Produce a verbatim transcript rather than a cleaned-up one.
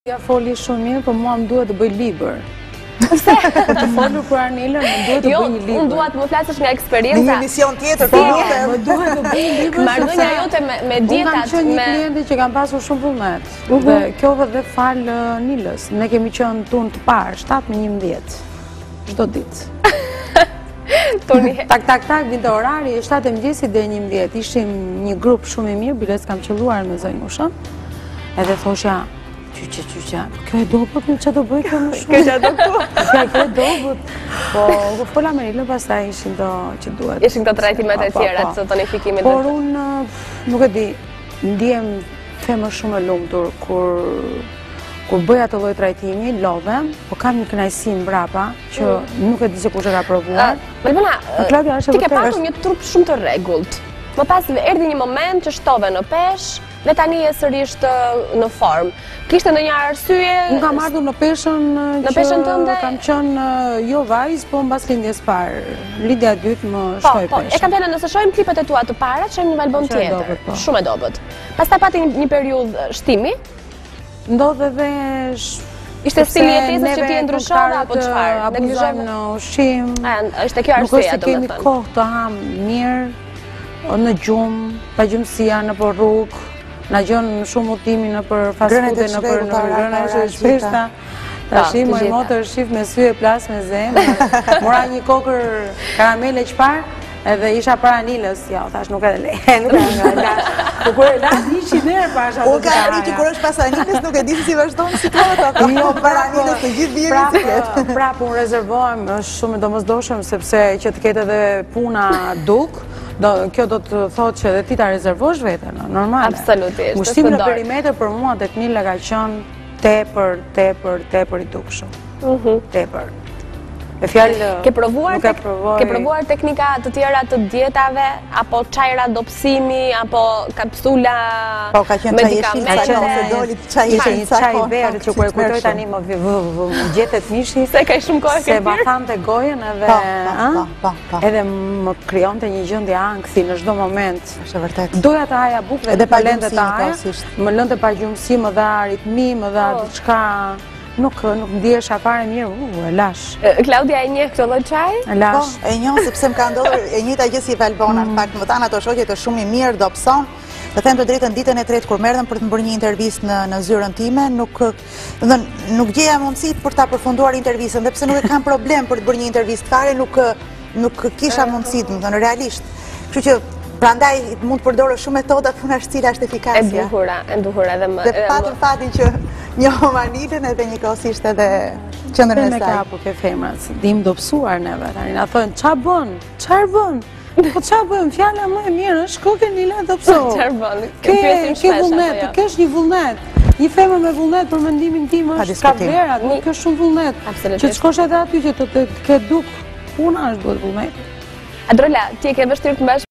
Ja foli shumë mirë, po mua më duhet të bëj libër. Pse? Të folur për Arnelën, më duhet të bëj një libër. Jo, unë duhet të më flasësh nga eksperienca. Një emision tjetër, po më duhet të bëj një libër. Marrëdhënia jote me me dietat, me. Unë kam qenë një kliente që kam pasur shumë vullnet. Dhe kjo dhe fal Nilës. Ne kemi qenë tunë të parë, shtatë me njëmbëdhjetë. Çdo ditë. Tak tak tak vinte orari shtatë e mëngjesit deri njëmbëdhjetë. Ishim një grup shumë i mirë, biles kam qelluar me zonjushën. Edhe thosha Qyqe, qyqe, kjo e dobët në që do bëj kjo në shumë. Kjo që do këtu? Kjo e dobët. Po, ku fola me Rilë, pas ta ishin do që duhet. Ishin këto trajtimet e tjera, të tonifikimin. Por unë, nuk e di, ndihem femër shumë e lumtur, kur kur bëj atë lloj trajtimi, lodhem, po kam një kënaqësi mbrapa, që nuk e di se kush e ka provuar. Melbona, ti ke patur një trup shumë të rregullt. Më pas erdhi një moment që shtove në peshë, dhe tani e sërish në formë. Kishte ndonjë arsye? Unë kam ardhur në peshën që kam qenë jo vajzë, po mbas lindjes parë. Lindja e dytë më shtoi peshën. Po, e kam thënë nëse shohim klipet e tua të para, shohim një album tjetër. Shumë e dobët. Pastaj pati një periudhë shtimi. Ndodhe dhe Ishte stili jetesës që ti e ndryshove apo çfarë? Abuzojmë në ushqim. Ishte kjo arsyeja, domethënë. Nuk është se kemi kohë të ham mirë, në gjumë, pa gjumësia në për rrugë, në gjënë shumë utimi në për fast food, në për grëna e shpeshta. Ta shi, moj motër shif me sy e plas me zemë, mora një kokër karamele qpar, edhe isha para Nilës, ja, thash nuk edhe le, nuk edhe nga lash. Po kur e lash një qinerë pasha të të ka arri që kur është pas Anilës nuk e di si vazhdojnë situata, jo para Anilës të gjithë vjeri si ketë. Prapë unë rezervohem, është shumë e domosdoshëm, sepse që të ketë edhe puna duk, kjo do të thotë që edhe ti ta rezervosh vetën, normale. Absolutisht. Ushtimi në perimetër për mua tek Nila ka qenë tepër, tepër, tepër i dukshëm. Tepër. E fjallë Ke provuar teknika të tjera të dietave, apo çajra dobësimi, apo kapsula medikamente? Ishte një çaj verë që kur e kujtoj tani më gjetet mishi, se ka shumë kohë se ma thante gojën edhe edhe më krijonte një gjendje ankthi në çdo moment. Është vërtet. Doja të haja bukë dhe pa lëndë të haja, më lënte pa gjumësi, më dha ritmi, më dha diçka. Nuk ndihesha fare mirë, u, e lash. Klaudia e njeh këtë lloj çaji? E lash. Po, e njeh sepse më ka ndodhur e njëjta gjë si Valbona, në fakt më thanë ato shoqet është shumë i mirë, dobëson. Të them të drejtën, ditën e tretë kur merrem për të bërë një intervistë në në zyrën time, nuk domethënë nuk gjeja mundësi për ta përfunduar intervistën, dhe pse nuk e kam problem për të bërë një intervistë fare, nuk nuk kisha mundësi, domethënë realisht. Kështu që prandaj mund të përdorë shumë metoda, puna është cila është efikasja. E buhura, e duhur edhe më. Dhe patëm fatin që njohëm Anilën edhe njëkohësisht edhe qendrën e saj. Me ka po ke femrat, dim dobësuar neve tani, na thonë ça bën? Çfarë bën? Po ça bën? Fjala më e mirë është kokë Nila dobëso. Çfarë bën? Ke vullnet, ke është një vullnet. Një femër me vullnet për mendimin tim është ka vlera, nuk është shumë vullnet. Që të shkosh edhe aty që të ke duk, puna është duhet vullnet. Adrola, ti e ke vështirë të mbash